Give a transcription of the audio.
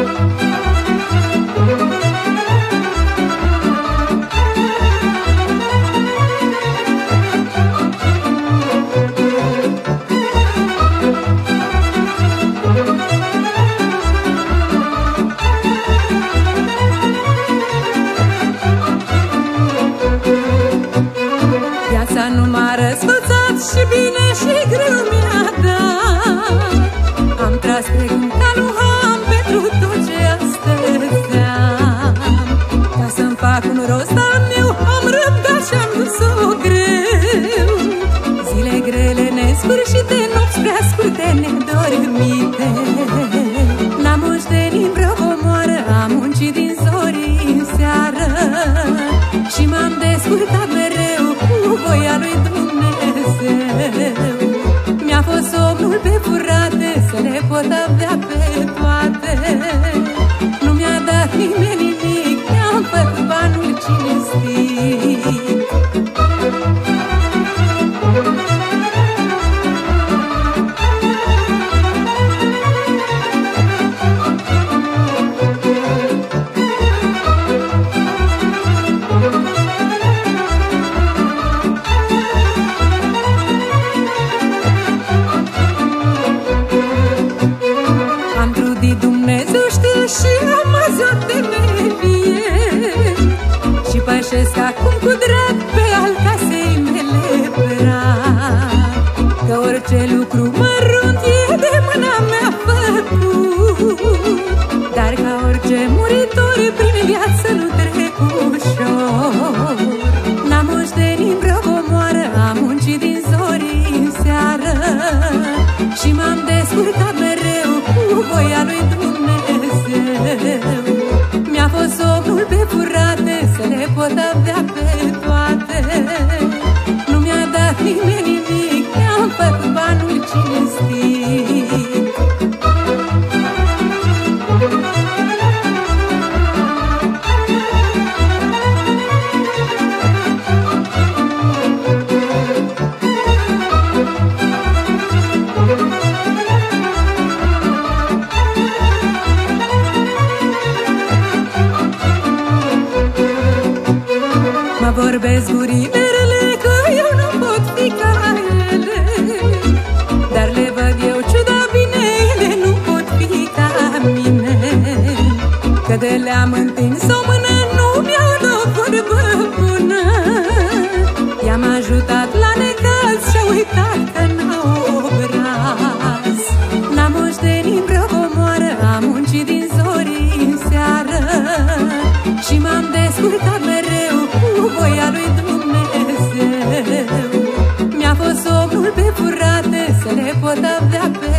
Viața nu m-a răsfățat și bine și greu mi-a dat. Am tras pe gând ca lui Ham pentru tot ce astăzi am. Ca să-mi fac un rost al meu am răbdat și-am dus-o greu. Zile grele nesfârșite, nopți prea scurte, nedormite. N-am moștenit vreo comoară, am muncit din zori în seară și m-am descurcat mereu cu voia lui Dumnezeu. Mi-a fost somnul pe furate, să le pot avea pe toate. Nu mi-a dat nimeni nimic, mi-am făcut banul cinstit. Dumnezeu știe și am azi o temelie și pășesc acum cu drag pe al casei mele prag. Că orice lucru mărunt e de mâna mea făcut, dar ca orice muritor prin viață nu trec ușor. N-am moștenit vreo comoară, am muncit din zori în seară și m-am descurcat mereu cu voia lui Dumnezeu. Mi-a fost somnul pe furate, să le pot avea pe toate. Nu mi-a dat nimeni nimic, mi-am făcut banul cinstit. Mă vorbesc gurilele că eu nu pot fi ca ele, dar le văd eu ciuda bine, ele nu pot fi ca mine. Că de le-am întins o mână nu mi-au dat vorbă bună. I-am ajutat la necaz și-a uitat că n-au obraz. N-am moștenit vreo comoară, am muncit din zori în seară și m-am descurcat mereu cu voia lui Dumnezeu. Mi-a fost somnul pe furate, să le pot avea pe